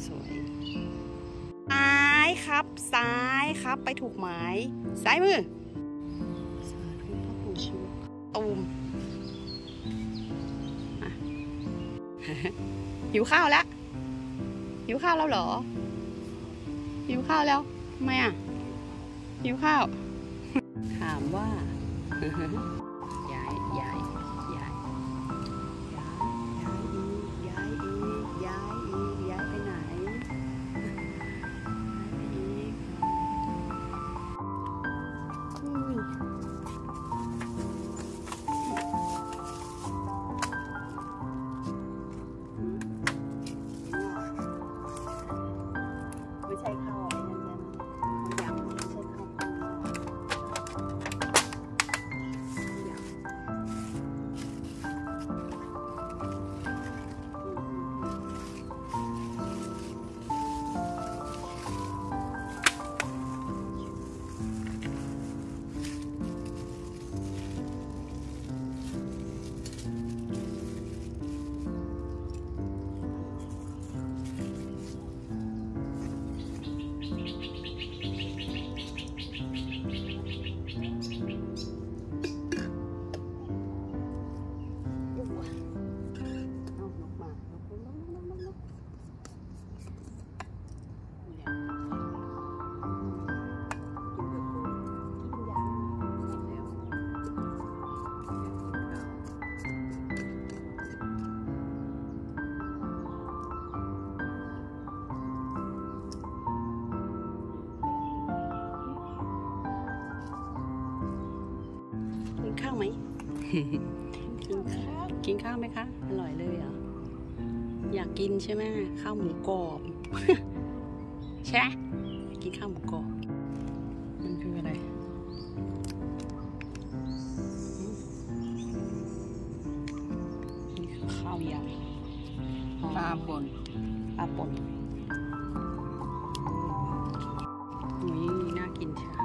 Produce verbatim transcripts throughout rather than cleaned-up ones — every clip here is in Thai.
สวยซ้ายครับซ้ายครับไปถูกหมายซ้ายมือสาธุพ่อปู่ชิวตูมหิวข้าวแล้วหิวข้าวแล้วเหรอหิวข้าวแล้วทำไมอ่ะหิวข้าวถามว่ายายยายยายยายยายอียายอียายอียายไปไหนอีกไม่ใช่ข้าวอะไรนั่นๆยังไม่ใช่ข้าวกินข้าวไหม กินข้าวกินข้าวไหมคะอร่อยเลยเหรออยากกินใช่ไหมข้าวหมูกรอบ ใช่ไหมกินข้าวหมูกรอบมันคืออะไรนี่คือข้าวยำปลาป่นปลาป่นอุ้ยน่ากินใช่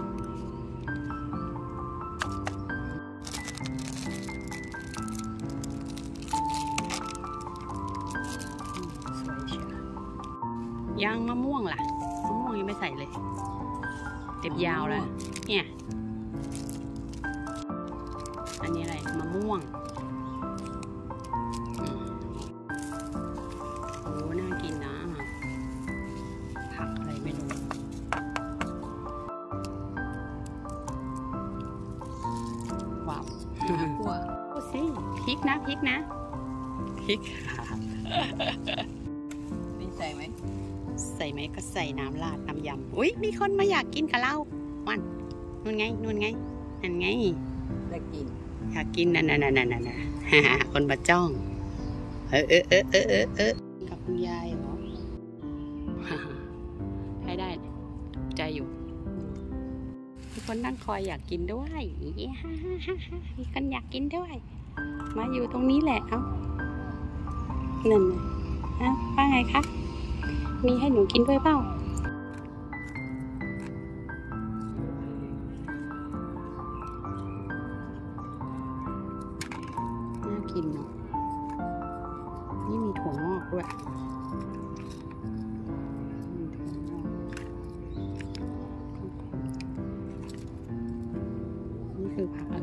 ย่างมะม่วงล่ะมะม่วงยังไม่ใส่เลยเต็มยาวเลยเนี่ยอันนี้อะไรมะม่วงโอ้น่ากินนะผักอะไรไม่รู้ว้าวว้าวโอ้สิพริกนะพริกนะพริกนี่ใส่ไหมใส่ไหมก็ใส่น้ำราดน้ำยำอุ้ยมีคนมาอยากกินกับเราวันนู่นไงนู่นไงนั่นไงอยากกินอยากกินนั่นนั่นนั่นนั่นนั่นคนมาจ้องเออเออเออเออเออเออกับคุณยายเหรอให้ได้ใจอยู่มีคนนั่งคอยอยากกินด้วยมีคนอยากกินด้วยมาอยู่ตรงนี้แหละเอ้านั่นเอ้าว่าไงคะมีให้หนูกินด้วยเปล่าน่ากินเนาะนี่มีถั่วงอกด้วยนี่คือผักอะไร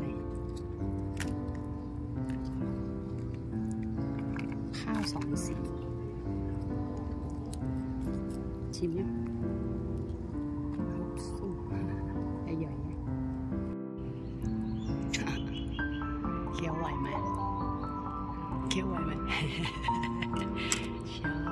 ข้าวสองสีชิมยังสุกใหญ่ๆเคี้ยวไหวไหมเคี้ยวไหวไหมชอบ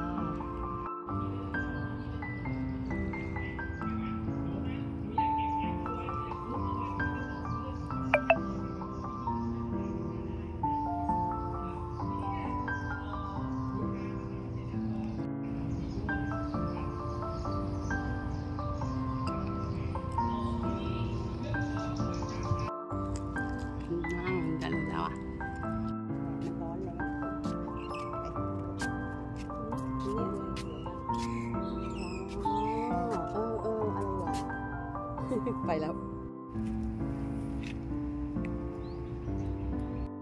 ไปแล้ว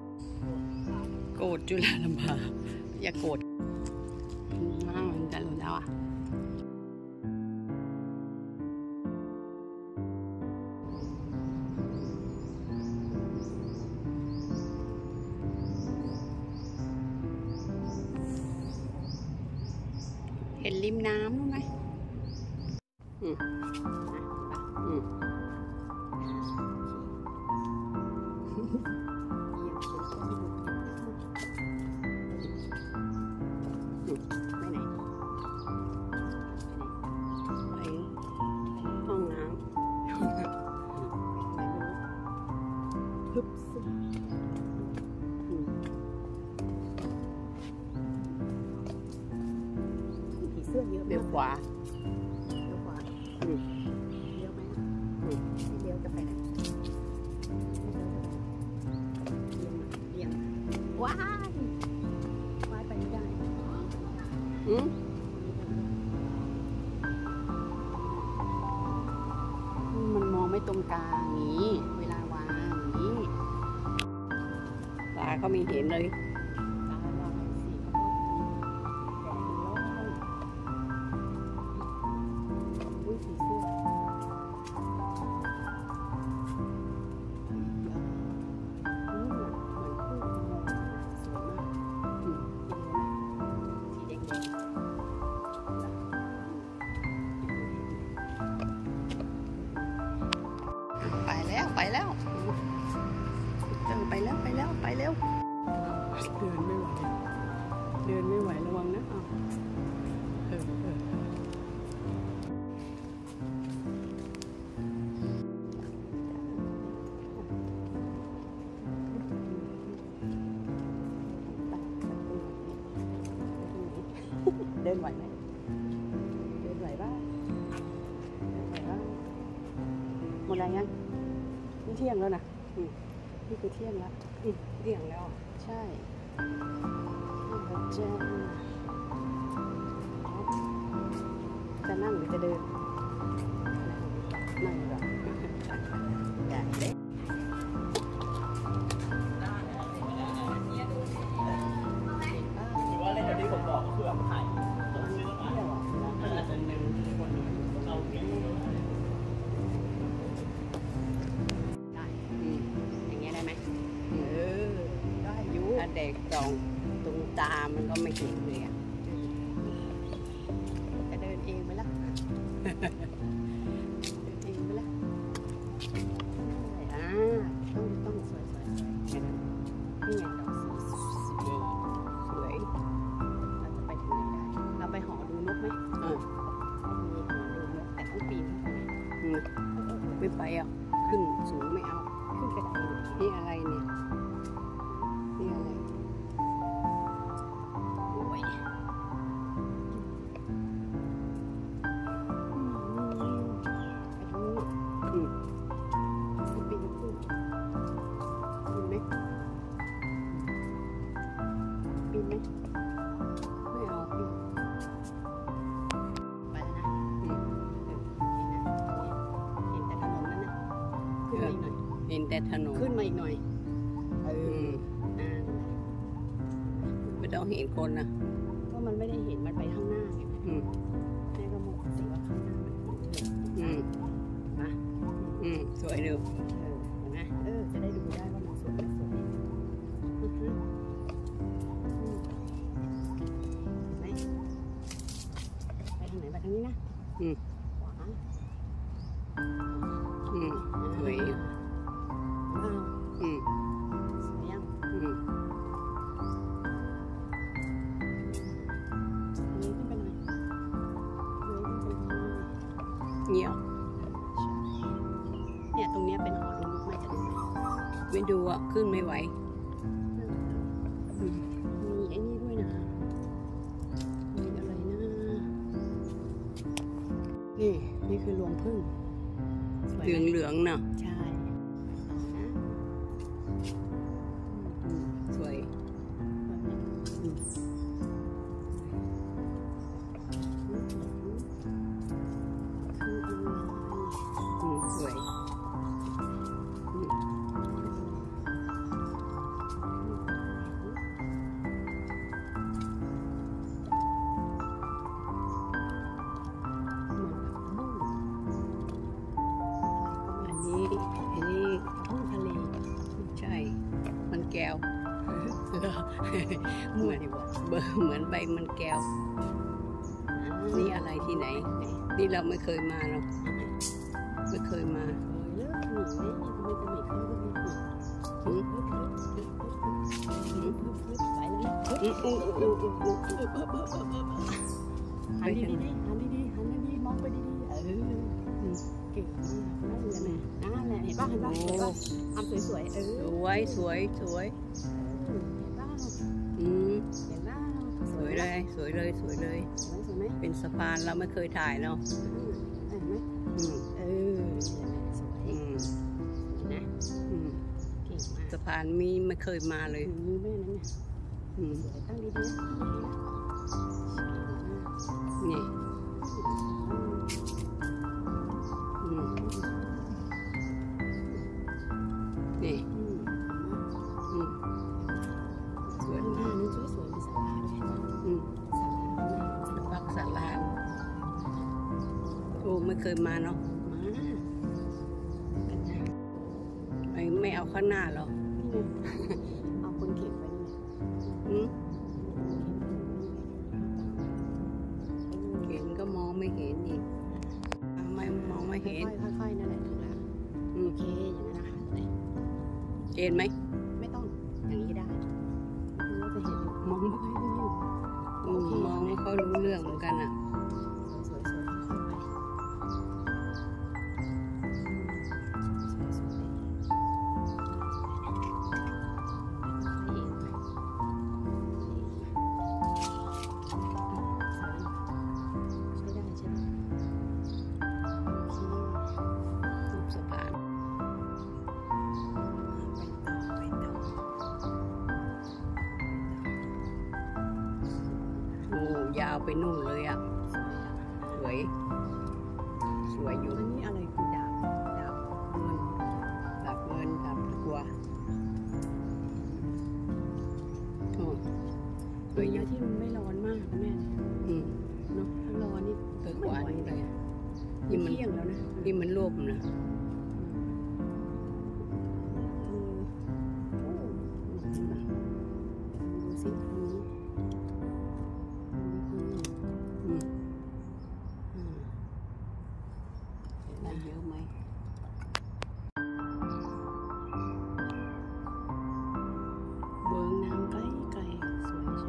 โกรธจุฬาลำบากอย่าโกรธมากเหมือนกันแล้วอ่ะเห็นริมน้ำรู้ไหมอืมอืมไปไหนไปห้องน้ำฮึบซึผีเสื้อเยอะเลี้ยวขวาเลี้ยวขวาเลี้ยวไหมไม่เลี้ยวจะไปไหนเลี้ยงว้ายว้ายไปไม่ได้อืมมันมองไม่ตรงกลางนี้เวลาวางนี้ปลาก็ไม่เห็นเลยตาลายสีก็แดงร้อนอุ้ยสีเสื้อไปแล้วไปแล้วเดินไปแล้วไปแล้วไปเร็วเดินไม่ไหวเดินไม่ไหวระวังนะอ้าวเออเออเดินไหวไหมเดินไหวบ้างเดินไหวบ้างหมดแรงยังนี่เที่ยงแล้วนะนี่คือเที่ยงแล้วเที่ยงแล้วใช่จะจะนั่งหรือจะเดินนั่งดีกว่าอย่าเล็กหรือว่าเล่นแบบที่ผมบอกก็คือแบบถ่ายตรงนี้แล้วก็อาจจะหนึ่งคนหนึ่งเอาเพียงได้อย่างเงี้ยได้ไหมเออได้อยู่ถ้าเด็กตรงตรงตามันก็ไม่เห็นเลยอ่ะจะเดินเองไหมล่ะเดินเองไหมล่ะอ่าต้องต้องสวยสวยสวยแค่นั้นนี่ไงดอกสีสวยเราจะไปถึงไหนได้เราไปหอดูนกไหมเออมีหอดูนกแต่ต้องปีนขึ้นไปไม่ไปอ่ะขึ้นสูงไม่เอาขึ้นกระไดนี่อะไรเนี่ยนี่อะไรโอ้ยไปทางนู้นอืมปีนขึ้นปีนไหมปีนไหมไม่เอาปีนไปแล้วนะอืมเห็นแต่ถนนนั่นนะขึ้นมาอีกหน่อยเห็นแต่ถนนขึ้นมาอีกหน่อยเอออ่าไม่ต้องเห็นคนนะก็มันไม่ได้เห็นมันไปข้างหน้าไงอืมแม่ก็มองสิว่าข้างหน้ามันอืมนะอืมสวยดูเออเห็นไหมเออจะได้ดูได้ว่ามันสวยไม่สวยอือฮึไปทางไหนไปทางนี้นะอืมขวาอืมสวยว้าวอืมสวยยังอืมเลยขึ้นไปหน่อยเลยขึ้นไปหน่อยเงี้ยเนี่ยตรงเนี้ยเป็นหอดูนกไม่จะดูไหมไม่ดูอ่ะขึ้นไม่ไหวมีไอ้นี่ด้วยนะมีอะไรนะนี่นี่คือรวงผึ้งเหลืองเหลืองๆเนาะใช่สวยอืมสวยแก้วเหมือนเบอร์เหมือนใบมันแก้วนี่อะไรที่ไหนนี่เราไม่เคยมาหรอกไม่เคยมาหันดีดีหันดีดีหันดีมองไปดีดีเออเก่งมากนั่นแหละนั่นแหละเห็นป่ะเห็นป่ะเห็นป่ะทำสวยๆเออสวยสวยสวยอืมเห็นป่ะสวยเลยสวยเลยสวยเลยสวยไหมเป็นสะพานเราไม่เคยถ่ายเนาะเห็นไหมเออสวยนะเก่งมากสะพานมีไม่เคยมาเลยมีแม่นั้นเนี่ยสวยตั้งดีๆนี่นี่สวยมากนี่สวยสวยมีสาราด้วยปักสาราโอ้ไม่เคยมาเนาะไม่ไม่เอาข้างหน้าหรอเอาคนเข็นไปนี่เข็นก็มองไม่เห็นอีกไม่มองไม่เห็นค่อยๆนั่นแหละถึงแล้วโอเคอย่างนั้นนะคะเห็นไหมไม่ต้องอย่างนี้ได้เราจะเห็นมองไม่ค่อยรู้เรื่องมองไม่ค่อยรู้เรื่องเหมือนกันอ่ะสวยๆค่อยไปยาวไปนู่นเลยอ่ะสวยสวยอยู่อันนี้อะไรคือดาบดาบเงินดาบเงินดาบตะกัวโอ้สวยนะที่มันไม่ร้อนมากแม่อืมเนาะถ้าร้อนนี่ตะกัวนี่เลยนี่มันเที่ยงแล้วนะนี่มันรวบนะดูสิเยอะไหมเบิ้งน้ำไกลไกลสวยใช่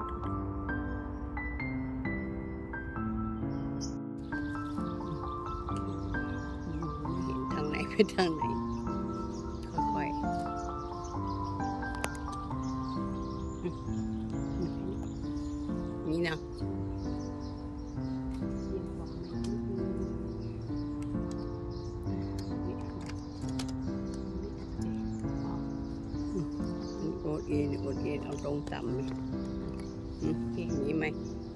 เห็นทางไหนไปทางไหนค่อยๆนี่นะโอดเอ็นโอดเอ็นเอาตรงต่ำไหมนี่ไหม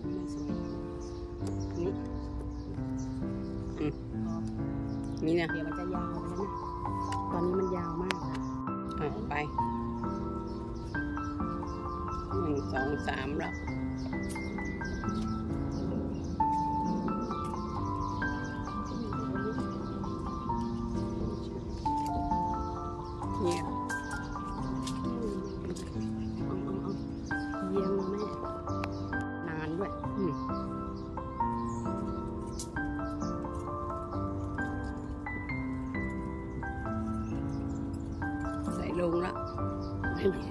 นี่นี่นะเดี๋ยวมันจะยาวแล้วนะตอนนี้มันยาวมากอ่ะไปหนึ่งสองสามแล้วเนี่ยเยี่ยมแม่นานด้วยใส่ลงละไม่มี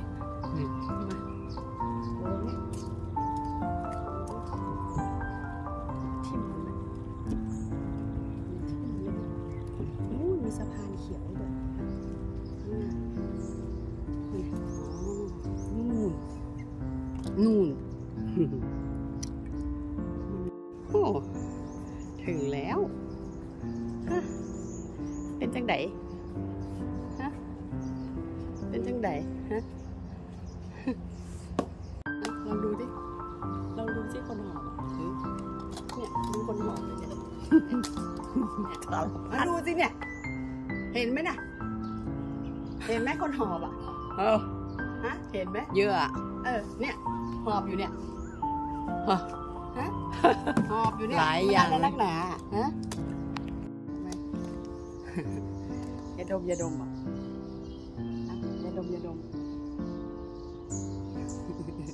มีสะพานเขียวด้วยนู่นโอ้ถึงแล้วเป็นจังไดฮะเป็นจังไดฮะลองดูดิลองดูสิคนหอบเนี่ยดูคนหอบเลยเนี่ยดูสิเนี่ยเห็นไหมน่ะเห็นไหมคนหอบอ่ะเออฮะเห็นไหมเยอะอ่ะเออเนี่ยหอบอยู่เนี่ยฮะหอบอยู่เนี่ยหลายอย่างนักหนาฮะอย่าดมอย่าดมอ่ะอย่าดมอย่าดม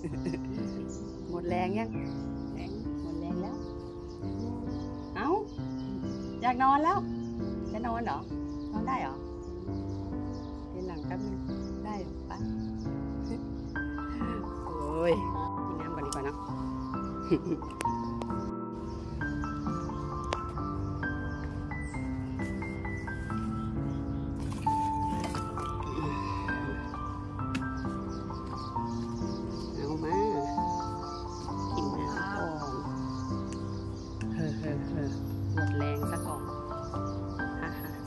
หมดแรงยังแรงหมดแรงแล้วเอ้าอยากนอนแล้วจะนอนเหรอนอนได้เหรอเดินหลังแป๊บนึงได้หรอปะโอ้ยกินน้ำก่อนดีกว่าเนาะเอามากินน้ำก่อนเฮ้อเฮ้อเฮ้อหมดแรงซะก่อนฮ่าฮ่า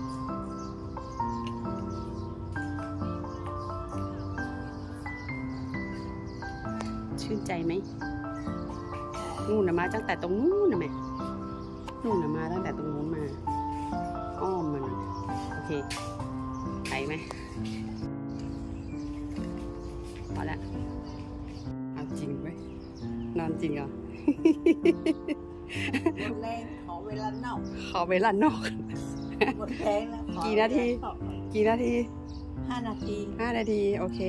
ชื่นใจไหมนู่นนะมาตั้งแต่ตรงนู้นนะแม่นู่นนะมาตั้งแต่ตรงนู้นมาอ้อมมันโอเคไปไหมพอละเอาจริงไหมนอนจริงเหรอหมดแรงขอเวลานอกขอเวลานอกหมดแรงแล้วขอกี่นาที กี่นาทีห้านาทีห้านาที โอเค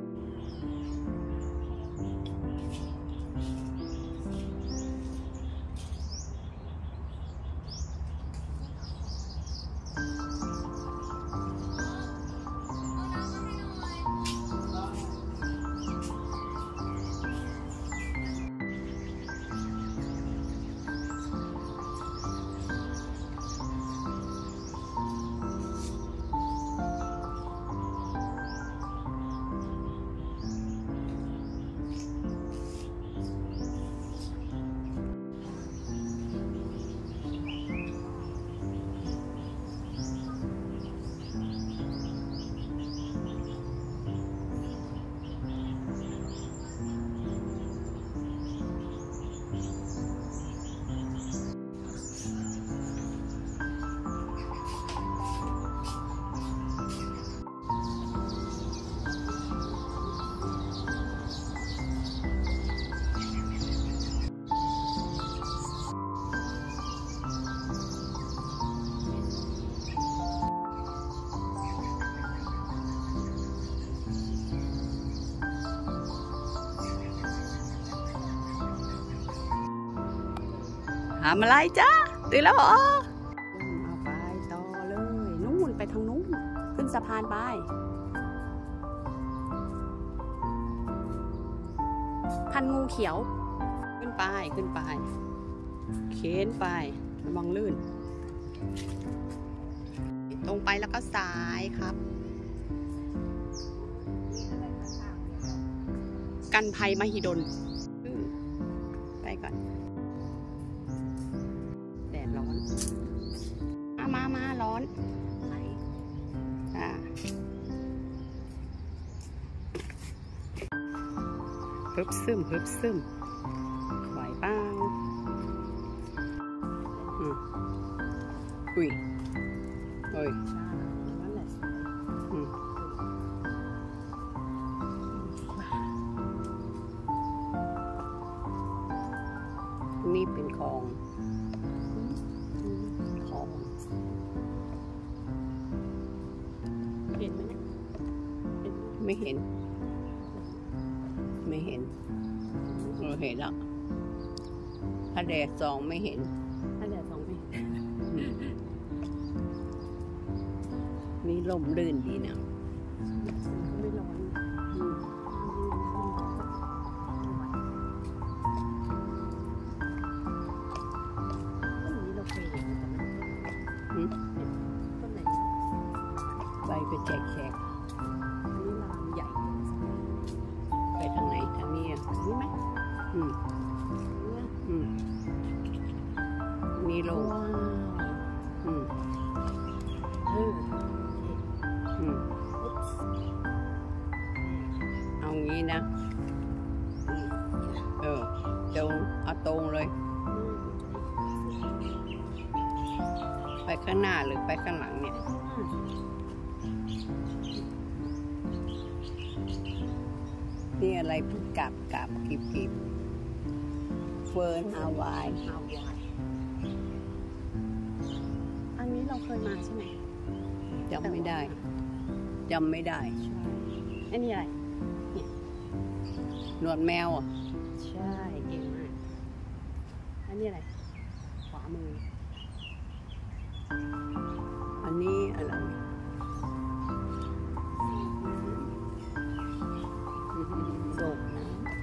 ทำอะไรจ้าตื่นแล้วเหรอเอาไปต่อเลยนู่นไปทางนู้นขึ้นสะพานไปพันงูเขียวขึ้นไปขึ้นไปเข็นไประวังลื่นตรงไปแล้วก็ซ้ายครับกันภัยมหิดลไปก่อนแดดร้อนมามามาร้อนอ่าฮึบซึมฮึบซึมไหวเปล่าอืมอุ้ยเฮ้ยอืมนี่เป็นคลองคลองเห็นไหมเนี่ยไม่เห็นไม่เห็นเราเห็นแล้วถ้าแดดส่องไม่เห็นถ้าแดดส่องไม่เห็นมีลมลื่นดีนะไม่ร้อนใบไปแฉกแฉกอันนี้ลามใหญ่ไปทางไหนทางนี้อ่ะนี่ไหมอืมอืมมีลมอืมอืมอืมเอางี้นะเออตรงเอาตรงเลยไปข้างหน้าหรือไปข้างหลังเนี่ยนี่อะไรพึ่งกลับกลับกิบกิบเฟิร์นฮาวายฮาวายอันนี้เราเคยมาใช่ไหมจำไม่ได้จำไม่ได้อันนี้อะไรเนี่ยหนวดแมวอ่ะใช่เก่งมากอันนี้อะไรขวามืออันนี้อะไรโศกนะ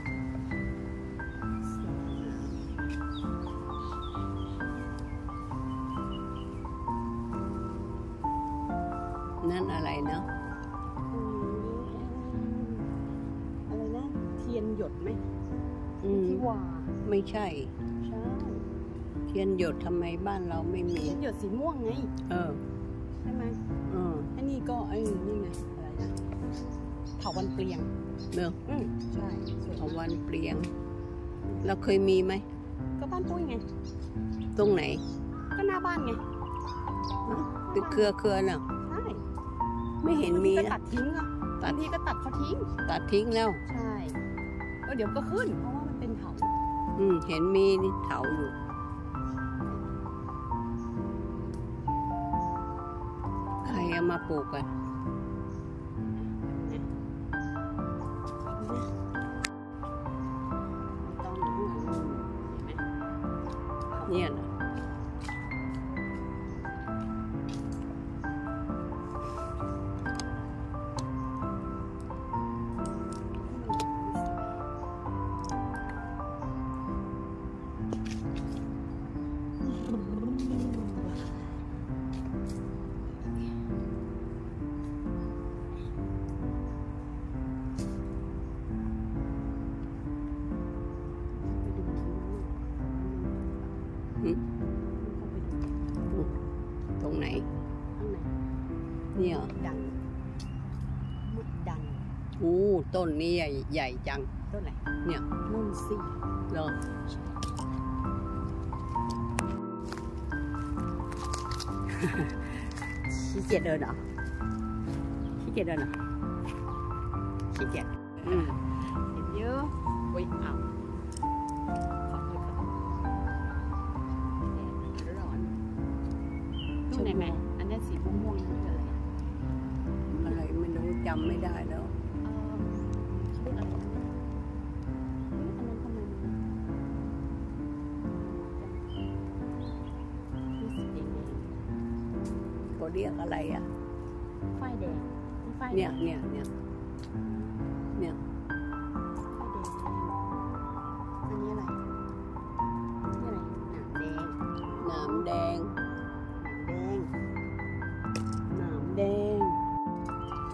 นั่นอะไรเนาะอะไรนะเทียนหยดไหมอืมที่วาไม่ใช่ใช่เทียนหยดทำไมบ้านเราไม่มีเทียนหยดสีม่วงไงเออใช่ไหมเอออันนี้ก็ไอ้นี่ไงอะไรนะเถาวัลย์เปลียงเนอะอืมใช่สวยเอามากวันเปลี่ยง เราเคยมีไหมก็บ้านปุ้ยไงตรงไหนก็หน้าบ้านไงตึกเครือเครือน่ะใช่ไม่เห็นมีบางทีก็นะตัดทิ้งอ่ะตับาดงทีก็ตัดเขาทิ้งตัดทิ้งแล้วใช่ก็เดี๋ยวก็ขึ้น เพราะว่ามันเป็นเถาอืม เห็นมีนี่เถาอยู่ ใครเอามาปลูกกันต้องดูข้างหลังเห็นไหมเนี่ยนะ อืมตรงไหนข้างในเนี่ยดันมุดดันอู้ต้นนี้ใหญ่ใหญ่จังต้นอะไรเนี่ยนุ่นสี่เหรอขี้เกียจเดินเหรอขี้เกียจเดินเหรอขี้เกียจอืมเห็นเยอะอุ้ยเอาขอโทษครับแดดร้อนนู่นไหนไหมอันนี้สีม่วงๆนี่คืออะไรอะอะไรไม่รู้จำไม่ได้แล้วเอ่อเขาเรียกอะไรนะเฮ้ยอันนั้นทำไมมันมีสีแดงเขาเรียกอะไรอ่ะๆฝ้ายแดงมีฝ้ายแดงเนี่ยเนี่ยเนี่ยเนี่ยอันนี้อะไรนี่อะไรหนามแดงหนามแดงหนามแดงหนามแดง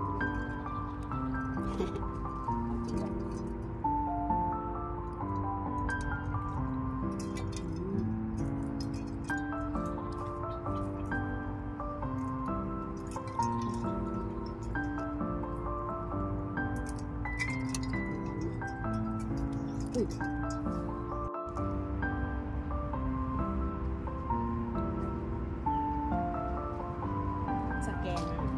อุ้ยสแกนอะ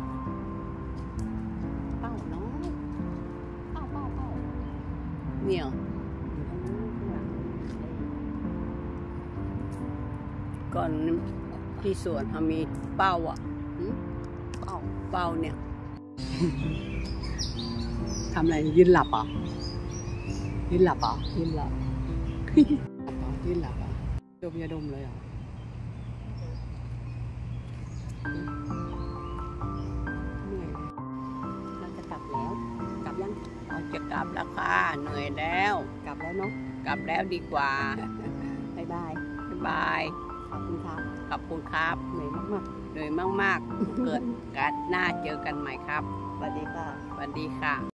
เป้าน้อยเป้าเป้าเป้าเนี่ยอยู่ตรงนู้นข้างหลังก่อนที่สวนเขามีเป้าอ่ะหืมเป้าเป้าเนี่ยทำอะไรยืนหลับอ่ะยืนหลับอ่ะยืนหลับยืนหลับอ่ะดมยาดมเลยอ่ะเหนื่อยเราจะกลับแล้ว กลับยังเราจะกลับแล้วค่ะเหนื่อยแล้วกลับแล้วเนาะกลับแล้วดีกว่าบ๊ายบายบ๊ายบายขอบคุณครับขอบคุณครับเหนื่อยมากเหนื่อยมากๆ เกิดการหน้าเจอกันใหม่ครับๆสวัสดีค่ะสวัสดีค่ะ